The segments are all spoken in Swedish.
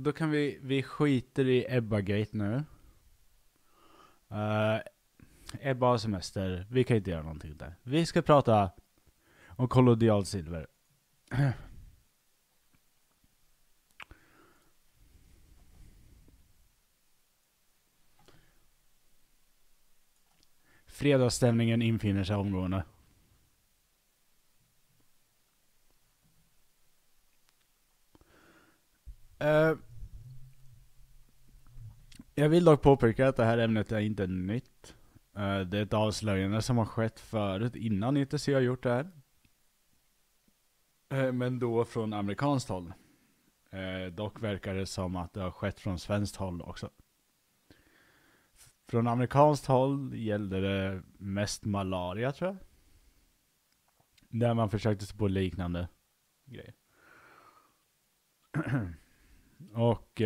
då kan vi skiter i Ebba-gate nu. Ebba har semester. Vi kan inte göra någonting där. Vi ska prata om kollodialt silver. Fredagsstämningen infinner sig omgående. Jag vill dock påpeka att det här ämnet är inte nytt. Det är ett avslöjande som har skett förut innan ITC har gjort det här. Men då från amerikanskt håll. Dock verkar det som att det har skett från svenskt håll också. Från amerikanskt håll gällde det mest malaria, tror jag. Där man försökte sig på liknande grejer. Och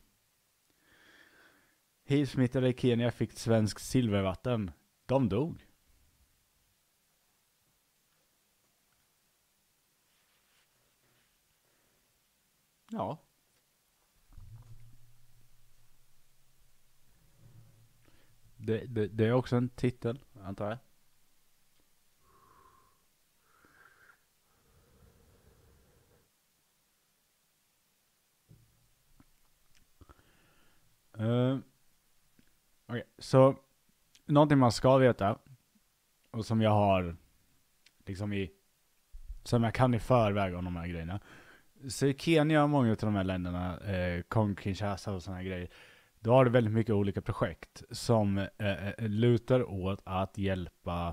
hiv-smittade i Kenya fick svensk silvervatten. De dog. Ja. Det är också en titel, antar jag. Okej, så någonting man ska veta och som jag har liksom som jag kan i förväg om de här grejerna. Så i Kenya och många av de här länderna, Kongo-Kinshasa och såna här grejer, då har det väldigt mycket olika projekt som lutar åt att hjälpa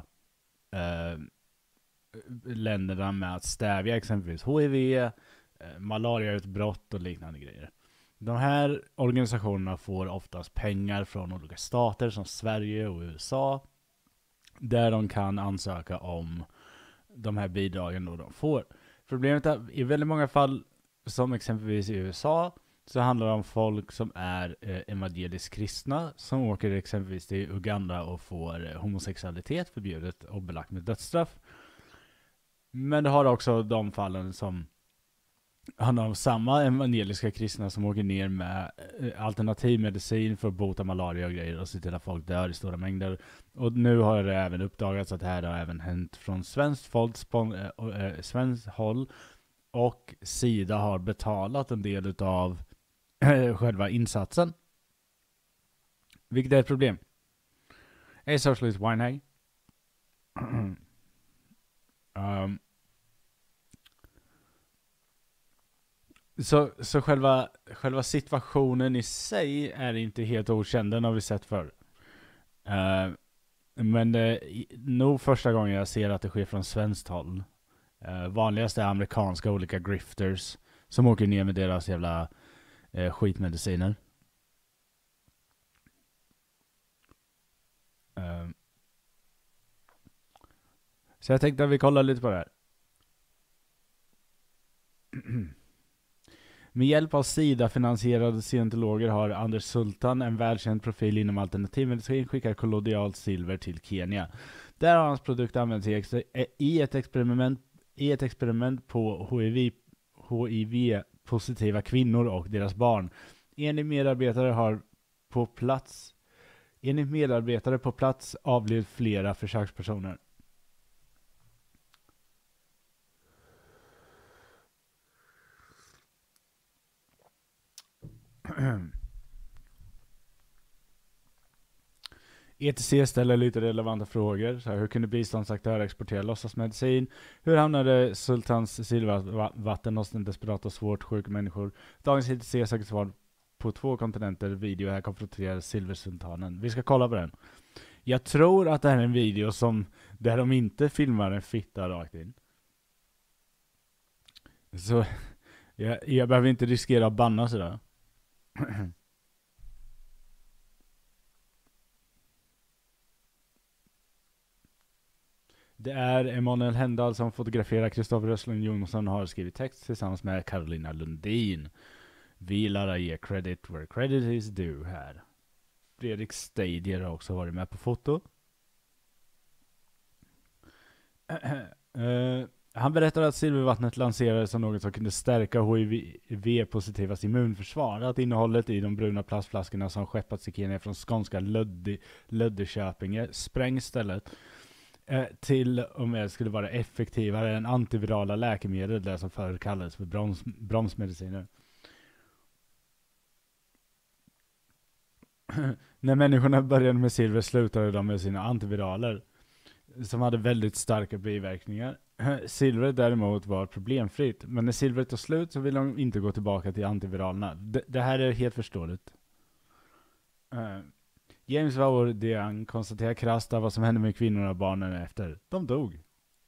länderna med att stävja exempelvis HIV, malariautbrott och liknande grejer. De här organisationerna får oftast pengar från olika stater som Sverige och USA, där de kan ansöka om de här bidragen då de får. Problemet är i väldigt många fall, som exempelvis i USA, så handlar det om folk som är evangelisk kristna som åker exempelvis till Uganda och får homosexualitet förbjudet och belagt med dödsstraff. Men det har också de fallen som handlar om samma evangeliska kristna som åker ner med alternativ medicin för att bota malaria och grejer och se till att folk dör i stora mängder. Och nu har det även uppdagats att det här har även hänt från svenskt svenskt håll, och SIDA har betalat en del av själva insatsen. Vilket är ett problem. Hey, Socialist Winehag. Så själva situationen i sig är inte helt okänd. Den har vi sett förr. Men nog första gången jag ser att det sker från svenskt håll. Vanligast är amerikanska olika grifters som åker ner med deras jävla skitmediciner. Så jag tänkte att vi kollar lite på det här. Med hjälp av SIDA-finansierade scientologer har Anders Sultan, en välkänd profil inom alternativmedicin, skickat kollodialt silver till Kenya. Där har hans produkt använts i ett experiment på HIV-positiva kvinnor och deras barn. Enligt medarbetare på plats avled flera försökspersoner. ETC ställer lite relevanta frågor. Så här, hur kunde biståndsaktörer exportera låtsasmedicin? Hur hamnade Sultans silvervatten hos en desperat och svårt sjuka människor? Dagens ETC söker svar på 2 kontinenter. Video här konfronterar silversultanen. Vi ska kolla på den. Jag tror att det här är en video där de inte filmar en fitta rakt in. Så jag behöver inte riskera att banna sådär. Det är Emanuel Hendal som fotograferar. Kristoffer Röstlund Jonsson har skrivit text tillsammans med Carolina Lundin. Vi lär ge credit where credit is due här. Fredrik Stadier har också varit med på foto. Han berättar att silvervattnet lanserades som något som kunde stärka HIV-positivas immunförsvar. Att innehållet i de bruna plastflaskorna som skeppats till Kenya från skånska Löddeköpinge sprängs stället till och med skulle vara effektivare än antivirala läkemedel, det som förr kallades för bromsmediciner. När människorna började med silver slutade de med sina antiviraler som hade väldigt starka biverkningar. Silvret däremot var problemfritt, men när silvret tog slut så ville de inte gå tillbaka till antiviralerna. Det här är helt förståeligt. James Vauer Diang konstaterar krasst vad som hände med kvinnorna och barnen efter. De dog.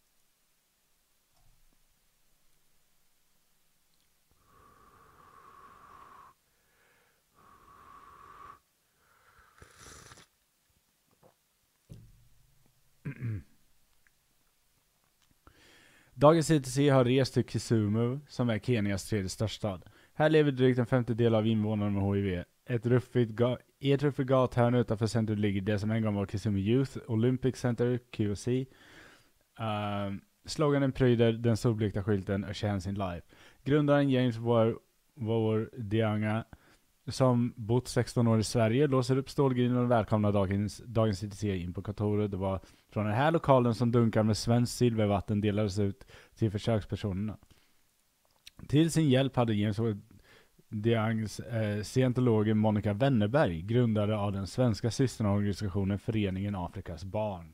Dagens CTC har rest till Kisumu, som är Kenias tredje största stad. Här lever drygt en femtedel av invånarna med HIV. Ett ruffigt gathörn utanför centret ligger det som en gång var Kisumu Youth Olympic Center, QC. Sloganen pryder den solblekta skylten A Chance in Life. Grundaren James Vauer Dianga, som bott 16 år i Sverige, låser upp stålgrinden och välkomnar dagens CTC in på kontoret. Det var från den här lokalen som dunkar med svenskt silvervatten delades ut till försökspersonerna. Till sin hjälp hade James Diangs scientologen Monica Wennerberg, grundare av den svenska systerorganisationen Föreningen Afrikas barn.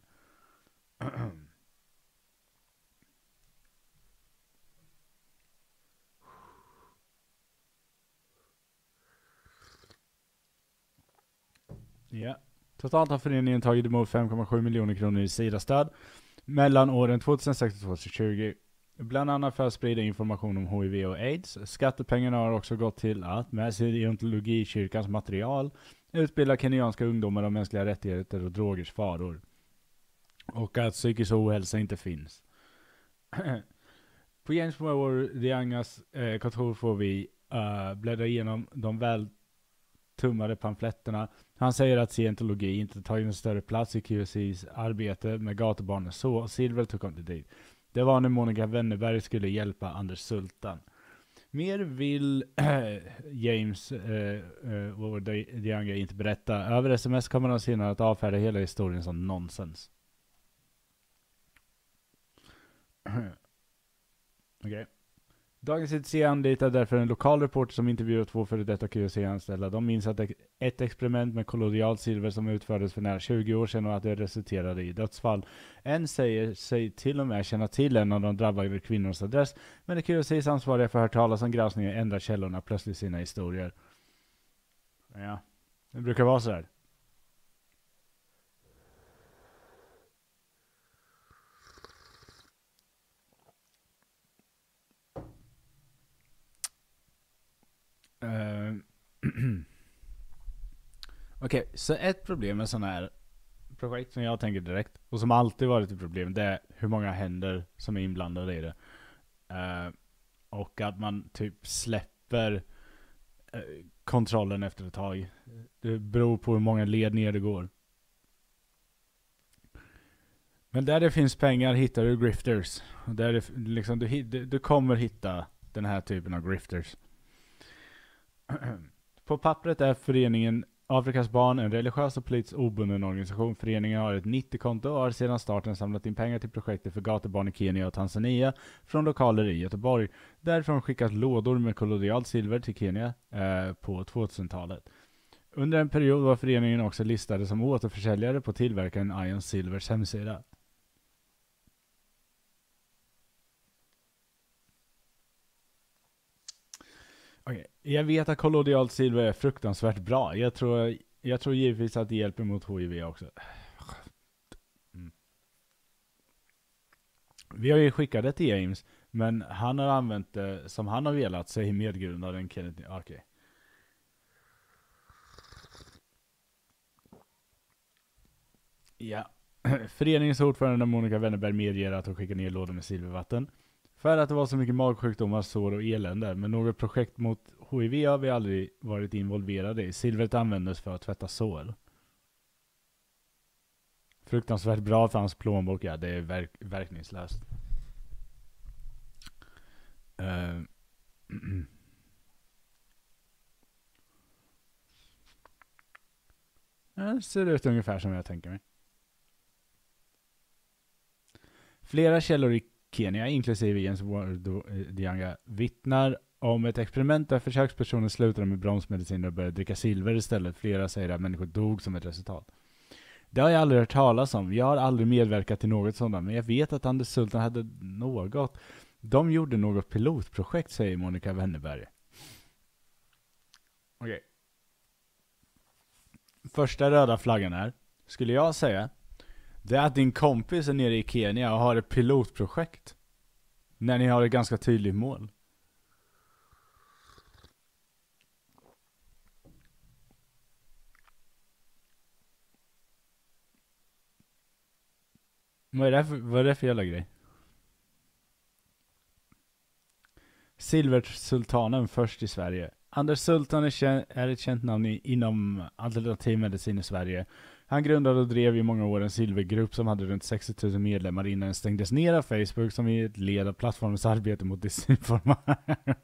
Ja. Totalt har föreningen tagit emot 5,7 miljoner kronor i SIDA-stöd mellan åren 2006 och 2020. Bland annat för att sprida information om HIV och AIDS. Skattepengarna har också gått till att med scientologikyrkans material utbilda kenyanska ungdomar om mänskliga rättigheter och drogers faror. Och att psykisk ohälsa inte finns. På James Vauer Diangas kontor får vi bläddra igenom de väl tummade pamfletterna. Han säger att scientologi inte tagit en större plats i QCs arbete med gatubarnen så Silver tog inte dit. Det var när Monica Wennerberg skulle hjälpa Anders Sultan. Mer vill James Vauer Dianga inte berätta. Över sms kommer han senare att avfärda hela historien som nonsens. Okej. Dagens CTC anlitar därför en lokal reporter som intervjuar 2 före detta QC-anställda. De minns att ett experiment med kollodialt silver som utfördes för nära 20 år sedan och att det resulterade i dödsfall. En säger sig till och med känna till en av de drabbade kvinnornas adress, men det QCs ansvariga för att höra talas om granskningen ändrar källorna plötsligt sina historier. Ja, det brukar vara så här. Okej, så ett problem med sådana här projekt som jag tänker direkt och som alltid varit ett problem, det är hur många händer som är inblandade i det. Och att man typ släpper kontrollen efter ett tag. Det beror på hur många led ner det går. Men där det finns pengar hittar du grifters. Och där det, liksom, du kommer hitta den här typen av grifters. På pappret är föreningen Afrikas barn en religiös och politiskt obunden organisation. Föreningen har ett 90-konto och har sedan starten samlat in pengar till projektet för gatubarn i Kenya och Tanzania från lokaler i Göteborg. Därifrån skickas lådor med kollodialt silver till Kenya på 2000-talet. Under en period var föreningen också listade som återförsäljare på tillverkaren Ion Silvers hemsida. Okay. Jag vet att kollodialt silver är fruktansvärt bra. Jag tror givetvis att det hjälper mot HIV också. Vi har ju skickat det till James, men han har använt det som han har velat, säger medgrundaren Kenneth. Okay. Ja. Föreningens ordförande Monica Wennerberg medger att hon skickar ner lådor med silvervatten. För att det var så mycket magsjukdomar, sår och elände. Men något projekt mot HIV har vi aldrig varit involverade i. Silvret användes för att tvätta sår. Fruktansvärt bra för hans plånbok, ja, det är verkningslöst. Eh, det ser ut ungefär som jag tänker mig. Flera källor i Kenya, inklusive Jens Dianga, vittnar om ett experiment där försökspersoner slutade med bromsmediciner och började dricka silver istället. Flera säger att människor dog som ett resultat. Det har jag aldrig hört talas om. Jag har aldrig medverkat till något sådant, men jag vet att Anders Sultan hade något. De gjorde något pilotprojekt, säger Monica Wennerberg. Okej. Första röda flaggan här, skulle jag säga, det är att din kompis är nere i Kenya och har ett pilotprojekt. När ni har ett ganska tydligt mål. Vad är det för jävla grej? Silversultanen först i Sverige. Anders Sultan är ett känt namn inom alternativmedicin i Sverige. Han grundade och drev i många år en silvergrupp som hade runt 60 000 medlemmar innan den stängdes ner av Facebook som i ett led av plattformens arbete mot desinformation.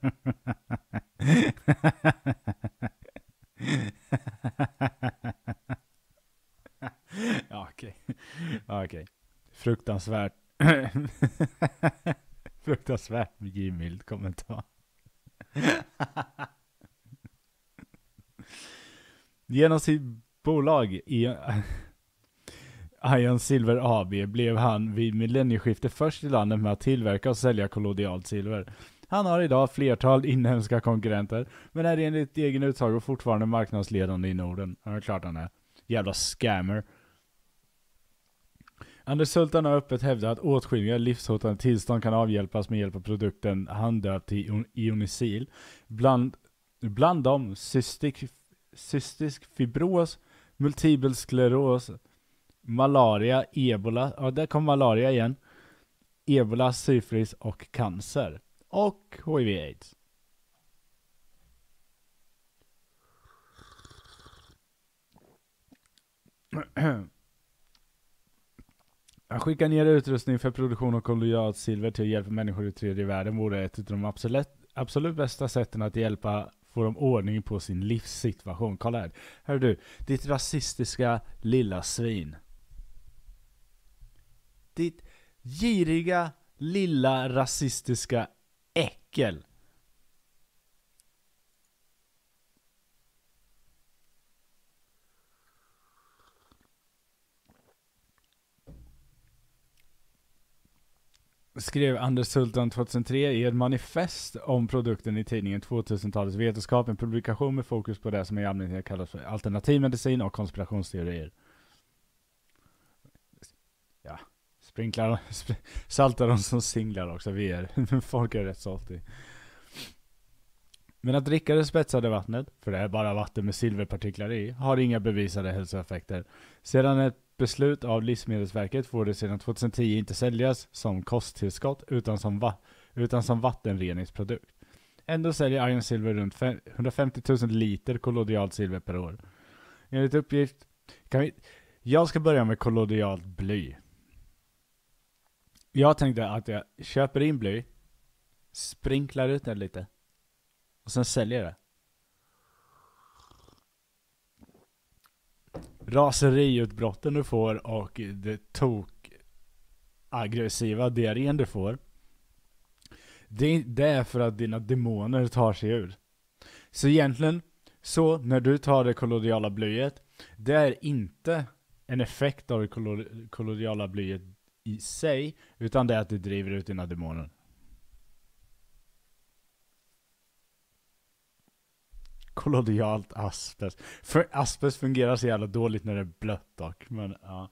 Ja, okej. Fruktansvärt. Fruktansvärt givmild kommentar. Genom sitt bolag Ion Silver AB blev han vid millennieskiftet först i landet med att tillverka och sälja kollodialt silver. Han har idag flertal inhemska konkurrenter, men är enligt egen utsago fortfarande marknadsledande i Norden. Ja, klart han är. Jävla scammer. Anders Sultan har öppet hävdat att åtskilliga livshotande tillstånd kan avhjälpas med hjälp av produkten handdöpt till Ionisil. Bland dem cystisk fibros, multipel skleros, malaria, ebola, ja där kom malaria igen, ebola, syfilis och cancer. Och HIV/AIDS. Han skickar ner utrustning för produktion av kollodialt silver till att hjälpa människor i tredje världen. Vore ett av de absolut bästa sätten att hjälpa få dem ordning på sin livssituation. Kolla här. Hör du, ditt rasistiska lilla svin. Ditt giriga lilla rasistiska äckel. Skrev Anders Sultan 2003 i ett manifest om produkten i tidningen 2000-talets vetenskap, en publikation med fokus på det som i allmänhet kallas för alternativmedicin och konspirationsteorier. Ja, saltar de som singlar också, folk är rätt saltig. Men att dricka det spetsade vattnet, för det är bara vatten med silverpartiklar i, har inga bevisade hälsoeffekter. Sedan ett beslut av Livsmedelsverket får det sedan 2010 inte säljas som kosttillskott utan som vattenreningsprodukt. Ändå säljer Ion Silver runt 150 000 liter kollodialt silver per år. Enligt uppgift jag ska börja med kollodialt bly. Jag tänkte att jag köper in bly, sprinklar ut det lite och sen säljer det. Raseriutbrotten du får och det aggressiva diarrén du får, det är för att dina demoner tar sig ur. Så egentligen, så när du tar det kollodiala blyet, det är inte en effekt av det kollodiala blyet i sig, utan det är att du driver ut dina demoner. Kollodialt asbest. För asbest fungerar så jävla dåligt när det är blött dock. Men ja.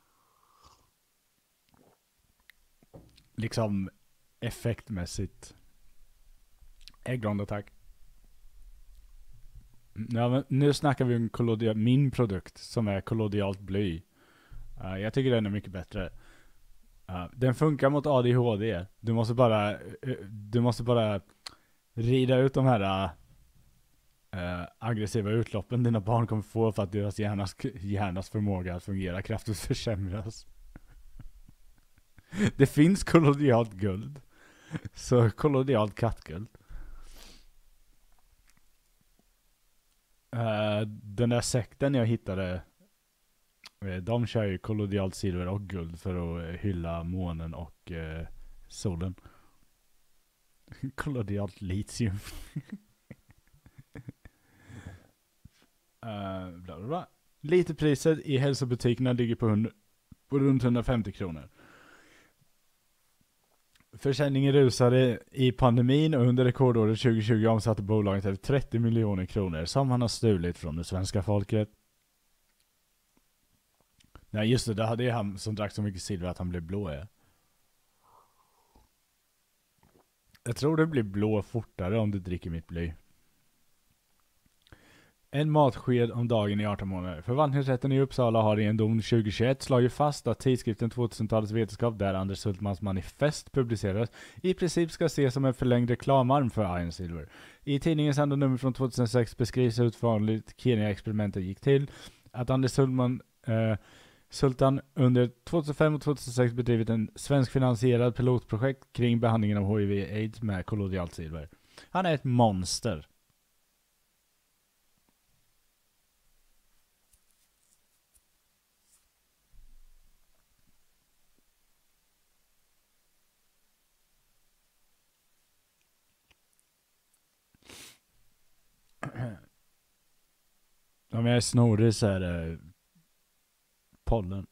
Liksom effektmässigt. Äggronda, tack. Ja, men nu snackar vi om min produkt som är kollodialt bly. Jag tycker den är mycket bättre. Den funkar mot ADHD. Du måste bara rida ut de här aggressiva utloppen dina barn kommer få för att deras hjärnas förmåga att fungera kraftigt försämras. Det finns kollodialt guld. Så kollodialt kattguld. Den där sekten jag hittade, de kör ju kollodialt silver och guld för att hylla månen och solen. Kollodialt litium. Bla bla bla. Literpriset i hälsobutikerna ligger på runt 150 kronor. Försäljningen rusade i pandemin och under rekordåret 2020 omsatte bolaget över 30 miljoner kronor som han har stulit från det svenska folket. Nej just det, hade han som drack så mycket silver att han blev blå. Ja. Jag tror det blir blå fortare om du dricker mitt bly. En matsked om dagen i 18 månader. Förvaltningsrätten i Uppsala har i en dom 2021 slagit fast att tidskriften 2000-talets vetenskap, där Anders Sultmans manifest publicerades, i princip ska ses som en förlängd reklamarm för Iron Silver. I tidningens andra nummer från 2006 beskrivs hur ett vanligt Kenya-experimentet gick till. Att Anders Sultan under 2005 och 2006 bedrivit en svenskfinansierad pilotprojekt kring behandlingen av HIV/AIDS med kollodialt silver. Han är ett monster. Om jag är snorig så är det pollen.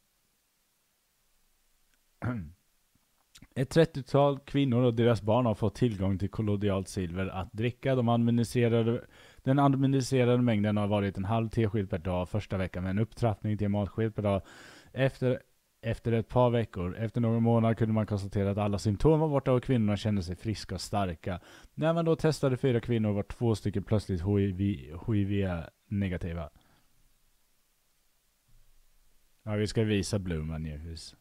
Ett 30-tal kvinnor och deras barn har fått tillgång till kollodialt silver att dricka. Den administrerade mängden har varit en halv tesked per dag första veckan med en upptrappning till en matsked per dag. Efter ett par veckor, efter några månader, kunde man konstatera att alla symptom var borta och kvinnorna kände sig friska och starka. När man då testade 4 kvinnor var 2 stycken plötsligt HIV-negativa. Ja, vi ska visa Blumen givetvis.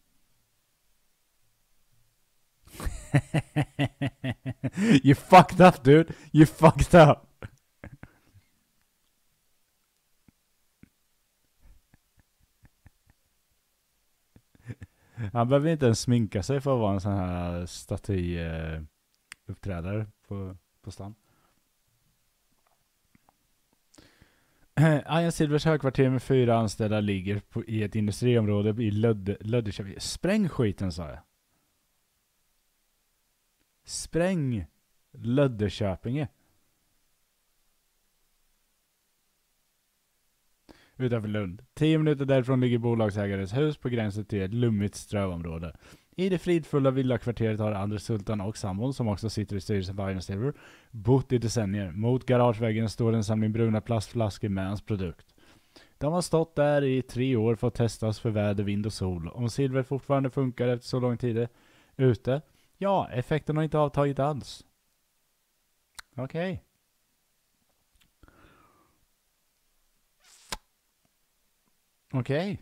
You fucked up, dude. You fucked up. Han behöver inte ens sminka sig för att vara en sån här statyuppträdare på stan. Iron Silvers högkvarter med 4 anställda ligger i ett industriområde i Löddeköping. Spräng skiten, sa jag. Spräng Löddeköpinge. Utanför Lund. 10 minuter därifrån ligger bolagsägares hus på gränsen till ett lummigt strövområde. I det fridfulla villakvarteret har Anders Sultan och sambon, som också sitter i styrelsen för Iron Silver, bott i decennier. Mot garageväggen står en samling bruna plastflaskor med hans produkt. De har stått där i 3 år för att testas för väder, vind och sol. Om silver fortfarande funkar efter så lång tid ute, ja, effekten har inte avtagit alls. Okej. Okej.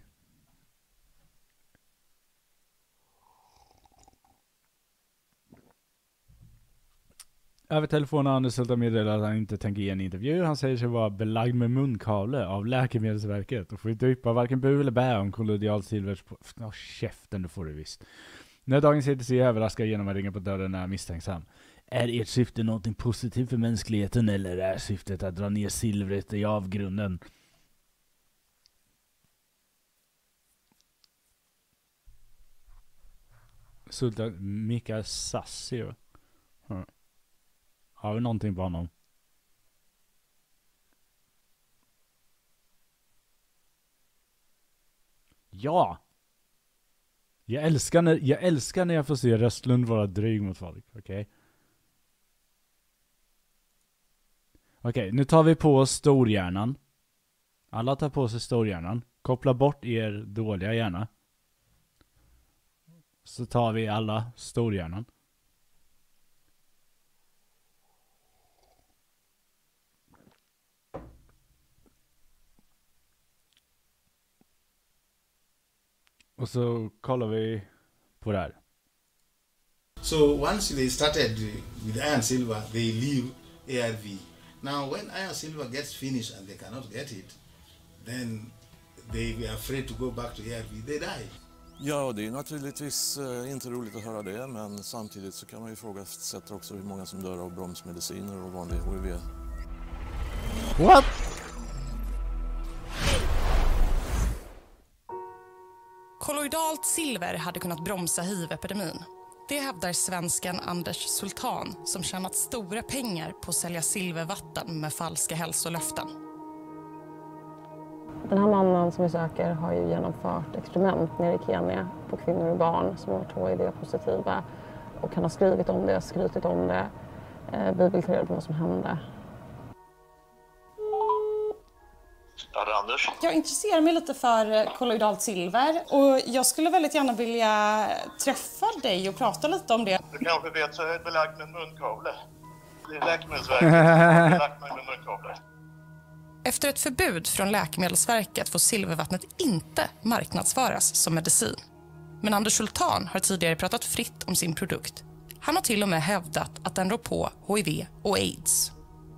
Över telefon har Anders Sultan meddelat att han inte tänker ge en intervju. Han säger sig vara belagd med munkavle av Läkemedelsverket och får inte yppa varken bu eller bä om kollodialt silvers på... käften, det får du visst. När dagens ETC överraskar genom att ringa på dörren är misstänksam. Är ert syfte någonting positivt för mänskligheten eller är syftet att dra ner silvret i avgrunden? Sultan Mikael Sassio. Har vi någonting på honom? Ja! Jag älskar när jag får se Röstlund vara dryg mot folk, okej? Okej, nu tar vi på oss storhjärnan. Alla tar på sig storhjärnan. Koppla bort er dåliga hjärna. Så tar vi alla storhjärnan. Och så kollar vi på det här. So once they started with Iron Silver, they leave ARV. Now when Iron Silver gets finished and they cannot get it, then they were afraid to go back to ARV. They die. Ja, det är naturligtvis inte roligt att höra det, men samtidigt så kan man ju ifrågasätta också hur många som dör av bromsmediciner och vanlig HIV. What? Kolloidalt silver hade kunnat bromsa hiv-epidemin. Det hävdar svensken Anders Sultan som tjänat stora pengar på att sälja silvervatten med falska hälsolöften. Den här mannen som vi söker har ju genomfört experiment nere i Kenya på kvinnor och barn som har varit HIV-positiva. Och han har skrivit om det, skrytit om det. Vi vill ta reda på vad som hände. Ja, det är Anders. Jag intresserar mig lite för kolloidalt silver och jag skulle väldigt gärna vilja träffa dig och prata lite om det. Du kanske vet så är det belagt med munkavle. Det är Läkemedelsverket som har belagt mig med munkavle. Efter ett förbud från Läkemedelsverket får silvervattnet inte marknadsföras som medicin. Men Anders Sultan har tidigare pratat fritt om sin produkt. Han har till och med hävdat att den rår på HIV och AIDS.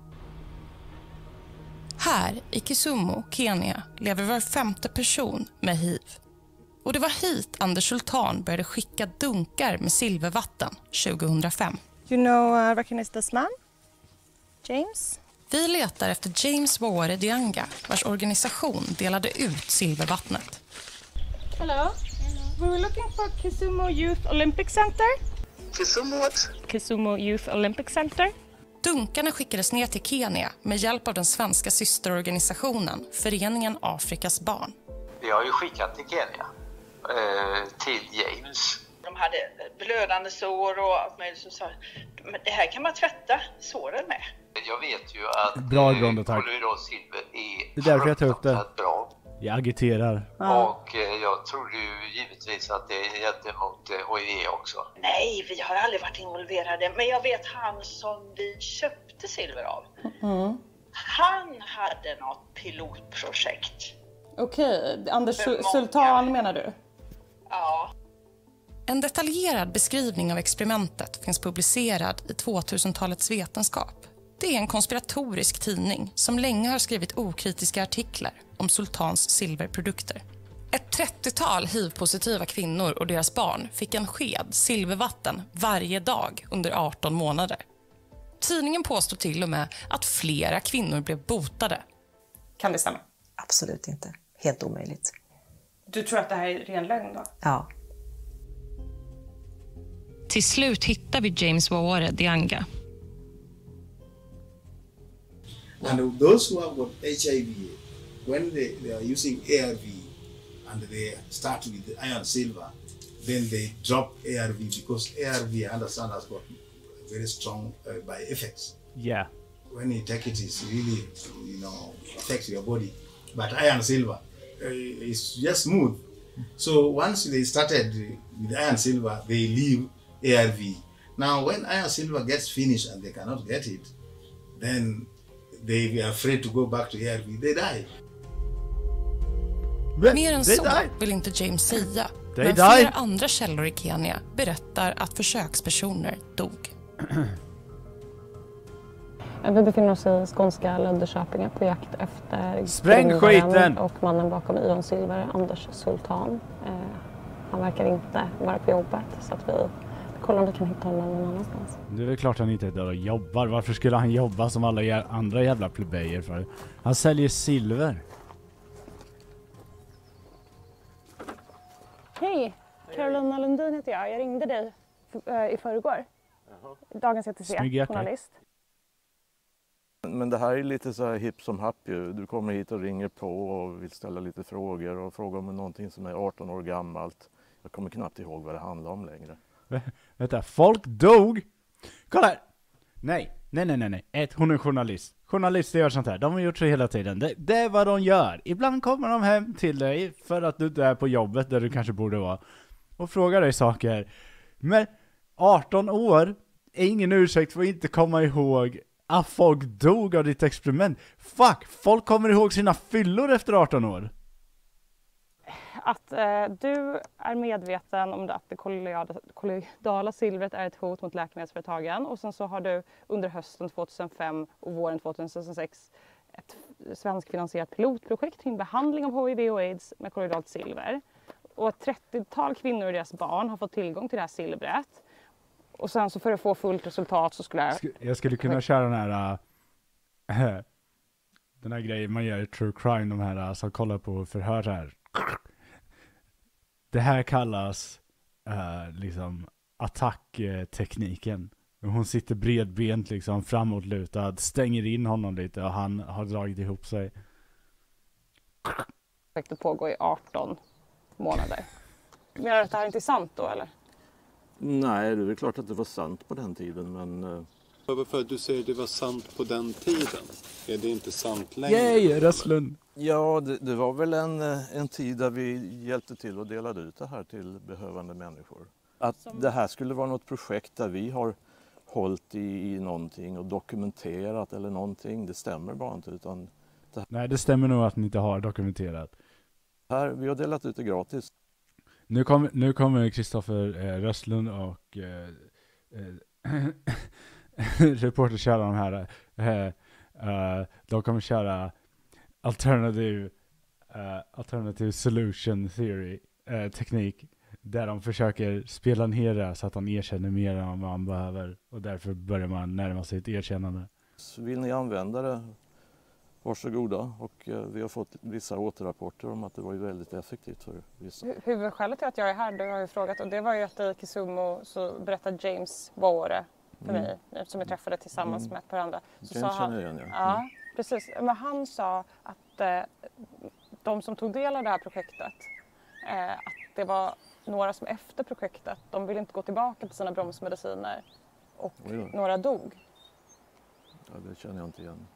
Här i Kisumu, Kenya, lever var 5:e person med hiv. Och det var hit Anders Sultan började skicka dunkar med silvervatten 2005. You know, recognize this man? James? Vi letar efter James Waore Dianga, vars organisation delade ut silvervattnet. Hello. We were looking for Kisumu Youth Olympic Center. Kisumu what? Kisumu Youth Olympic Center. Dunkarna skickades ner till Kenya med hjälp av den svenska systerorganisationen Föreningen Afrikas barn. Vi har ju skickat till Kenya, till James. De hade blödande sår och allt möjligt som sa, men det här kan man tvätta såren med. Jag vet ju att Bra grund, tack. kolloidalt silver är Det är därför jag tar upp det. fruktansvärt bra. Jag agiterar. Och jag trodde ju givetvis att det gällde mot HIV också. Nej, vi har aldrig varit involverade, men jag vet han som vi köpte silver av. Han hade något pilotprojekt. Okej, Anders För många. Sultan menar du? Ja. En detaljerad beskrivning av experimentet finns publicerad i 2000-talets vetenskap. Det är en konspiratorisk tidning som länge har skrivit okritiska artiklar om Sultans silverprodukter. Ett 30-tal hiv-positiva kvinnor och deras barn fick en sked silvervatten varje dag under 18 månader. Tidningen påstår till och med att flera kvinnor blev botade. Kan det stämma? Absolut inte. Helt omöjligt. Du tror att det här är ren lögn då? Ja. Till slut hittar vi James Waore Dianga. And those who have got HIV, when they are using ARV and they start with iron silver, then they drop ARV because ARV, I understand, has got very strong by effects. Yeah. When you take it, it's really, affects your body. But iron silver is just smooth. So once they started with iron silver, they leave ARV. Now, when iron silver gets finished and they cannot get it, then they are afraid to go back to ARV. They die. Mer än så vill inte James säga. Men flera andra källor i Kenya berättar att försökspersoner dog. Vi befinner oss i skånska Löddeköpinge på jakt efter Spräng skiten! Och mannen bakom Ion Silver, Anders Sultan. Han verkar inte vara på jobbet, så att vi kollar om vi kan hitta honom någon annanstans. Det är väl klart han inte är där och jobbar. Varför skulle han jobba som alla andra jävla plebejer för? Han säljer silver. Hej, Carolina Lundin heter jag. Jag ringde dig i förrgår. Dagens ETC, journalist. Men det här är lite så här hipp som happ ju. Du kommer hit och ringer på och vill ställa lite frågor och fråga om någonting som är 18 år gammalt. Jag kommer knappt ihåg vad det handlar om längre. Vänta, folk dog? Kolla här! Nej. Hon är journalist. Journalister gör sånt här. De har gjort så hela tiden. Det är vad de gör. Ibland kommer de hem till dig för att du inte är på jobbet där du kanske borde vara. Och frågar dig saker. Men 18 år är ingen ursäkt för att inte komma ihåg att folk dog av ditt experiment. Fuck! Folk kommer ihåg sina fyllor efter 18 år. Att du är medveten om att det kolloidala silvret är ett hot mot läkemedelsföretagen. Och sen så har du under hösten 2005 och våren 2006 ett svenskfinansierat pilotprojekt kring behandling av HIV och AIDS med kolloidalt silver. Och ett 30-tal kvinnor och deras barn har fått tillgång till det här silvret. Och sen så för att få fullt resultat så skulle jag skulle kunna köra den här grejen man gör i True Crime, de här som kollar på förhör här. Det här kallas liksom attacktekniken. Hon sitter bredbent liksom framåtlutad, stänger in honom lite och han har dragit ihop sig. projektet pågår i 18 månader. Menar du att det här inte är sant då eller? Nej, det är klart att det var sant på den tiden, men... Varför du säger det var sant på den tiden? Är det inte sant längre? Yay, Röstlund! Ja, det var väl en tid där vi hjälpte till och delade ut det här till behövande människor. Att det här skulle vara något projekt där vi har hållit i någonting och dokumenterat eller någonting, det stämmer bara inte. Utan Nej, det stämmer nog att ni inte har dokumenterat. Vi har delat ut det gratis. Nu kommer Kristoffer Röstlund och reporter köra de här. De kommer köra alternative solution theory teknik. Där de försöker spela ner det så att han erkänner mer än vad han behöver. Och därför börjar man närma sig ett erkännande. Så vill ni använda det, varsågoda. Och vi har fått vissa återrapporter om att det var ju väldigt effektivt för vissa. Huvudskälet till att jag är här, det har jag frågat, och det var ju att i Kisumu så berättade James Waore för mig, som jag träffade tillsammans med ett par andra. Så James sa han, känner jag igen, ja, precis. Men han sa att de som tog del av det här projektet, att det var några som efter projektet, de ville inte gå tillbaka till sina bromsmediciner och några dog. Ja, det känner jag inte igen.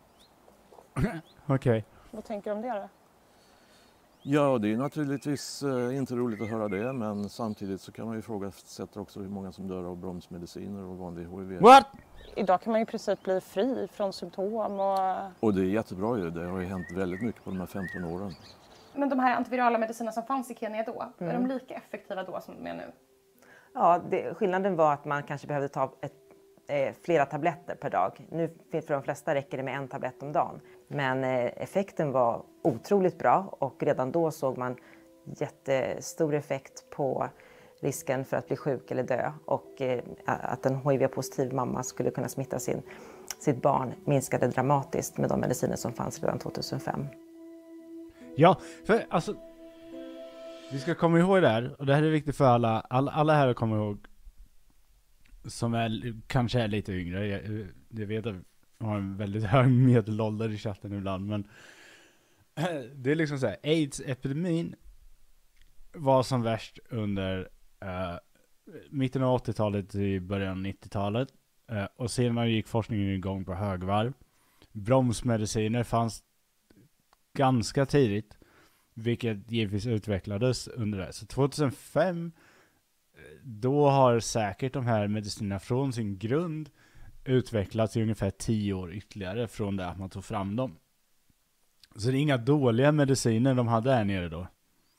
Okej. Vad tänker du om det då? Ja, det är naturligtvis inte roligt att höra det, men samtidigt så kan man ju ifrågasätta också hur många som dör av bromsmediciner och vanlig HIV. What? Idag kan man ju i princip bli fri från symptom Och det är jättebra ju, det har ju hänt väldigt mycket på de här 15 åren. Men de här antivirala medicinerna som fanns i Kenya då, är de lika effektiva då som de är nu? Ja, skillnaden var att man kanske behövde ta flera tabletter per dag. Nu för de flesta räcker det med en tablett om dagen. Men effekten var otroligt bra och redan då såg man jättestor effekt på risken för att bli sjuk eller dö. Och att en HIV-positiv mamma skulle kunna smitta sitt barn minskade dramatiskt med de mediciner som fanns redan 2005. Ja, för alltså vi ska komma ihåg det här, och det här är viktigt för alla här att komma ihåg som kanske är lite yngre. Jag vet att vi har en väldigt hög medelålder i chatten ibland, men det är liksom så här, AIDS-epidemin var som värst under mitten av 80-talet i början av 90-talet, och senare gick forskningen igång på högvarv. Bromsmediciner fanns ganska tidigt, vilket givetvis utvecklades under det. Så 2005, då har säkert de här medicinerna från sin grund utvecklats i ungefär 10 år ytterligare från det att man tog fram dem. Så det är inga dåliga mediciner de hade här nere då.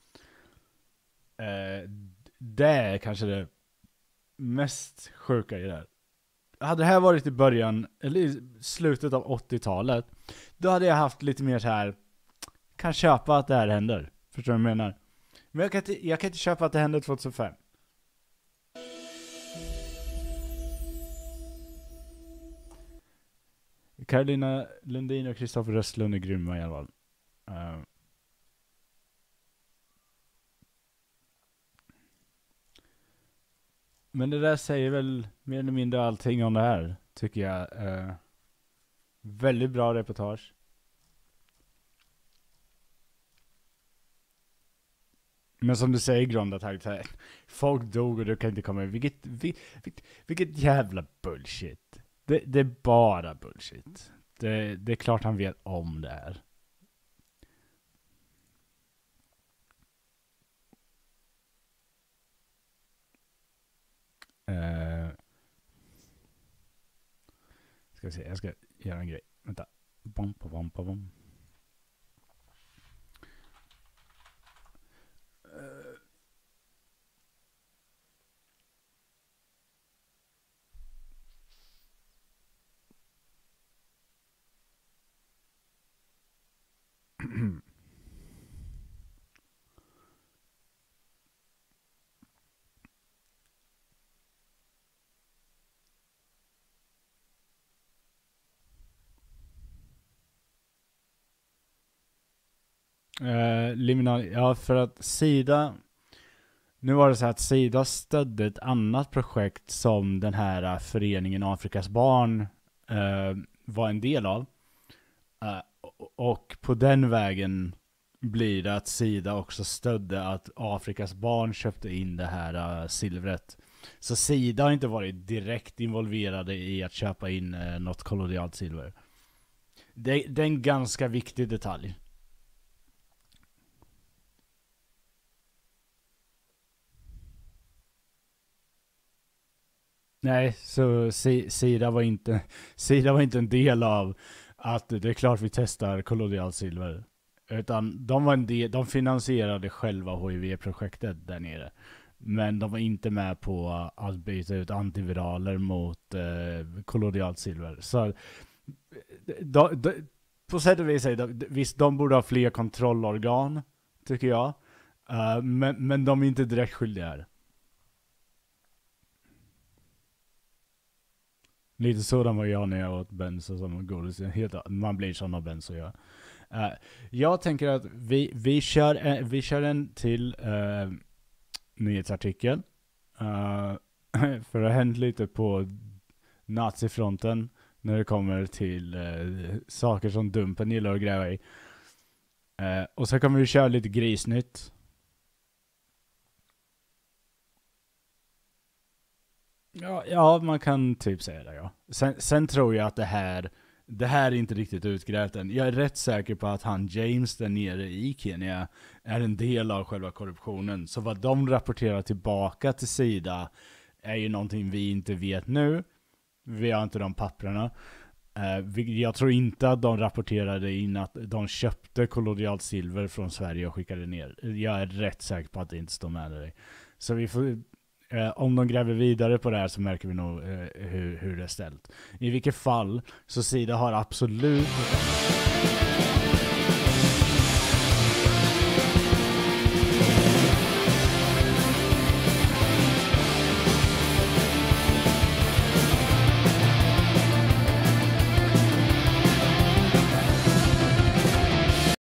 Det är kanske det mest sjuka i det här. Hade det här varit i början, eller i slutet av 80-talet, då hade jag haft lite mer så här, kan köpa att det här händer. Förstår du vad jag menar? Men jag kan inte köpa att det hände 2005. Carolina Lundin och Kristoffer Röstlund är grymma i alla fall. Men det där säger väl mer eller mindre allting om det här, tycker jag. Väldigt bra reportage. Men som du säger, grundat här, folk dog och du kan inte komma in. Vilket jävla bullshit. Det är bara bullshit. Det är klart han vet om det här. Ska vi se, jag ska göra en grej. Vänta. Bom, bom, bom, bom. Ja, för att Sida... Nu var det så att Sida stödde ett annat projekt som den här föreningen Afrikas barn var en del av. Och på den vägen blir det att Sida också stödde att Afrikas barn köpte in det här silvret. Så Sida har inte varit direkt involverade i att köpa in något kolonialt silver. Det är en ganska viktig detalj. Nej, så Sida var inte en del av att det är klart vi testar kolonialt silver. Utan de finansierade själva HIV-projektet där nere. Men de var inte med på att byta ut antiviraler mot kolonialt silver. Så på sätt och vis visst, de borde ha fler kontrollorgan, tycker jag. Men de är inte direkt skyldiga här. Lite sådan var jag när jag åt benzo som godis. Man blir sån av benzo, ja. Jag tänker att vi kör en till nyhetsartikel. För det har hänt lite på nazifronten när det kommer till saker som Dumpen gillar att gräva i. Och så kommer vi köra lite grisnytt. Ja, man kan typ säga det, ja. Sen tror jag att det här är inte riktigt utgrävt än. Jag är rätt säker på att han James där nere i Kenya är en del av själva korruptionen. Så vad de rapporterar tillbaka till Sida är ju någonting vi inte vet nu. Vi har inte de papperna. Jag tror inte att de rapporterade in att de köpte kolonialt silver från Sverige och skickade ner. Jag är rätt säker på att det inte står med dig. Så vi får... om de gräver vidare på det här så märker vi nog hur det är ställt. I vilket fall så Sida har absolut